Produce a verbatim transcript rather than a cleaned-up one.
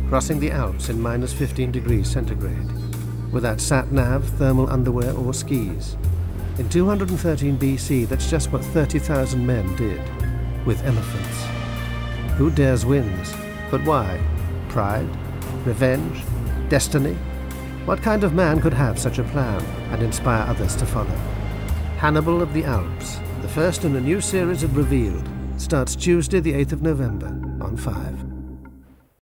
crossing the Alps in minus fifteen degrees centigrade, without sat-nav, thermal underwear or skis. In two hundred thirteen B C, that's just what thirty thousand men did, with elephants. Who dares wins? But why? Pride? Revenge? Destiny? What kind of man could have such a plan and inspire others to follow? Hannibal of the Alps, the first in a new series of Revealed, starts Tuesday the eighth of November on five.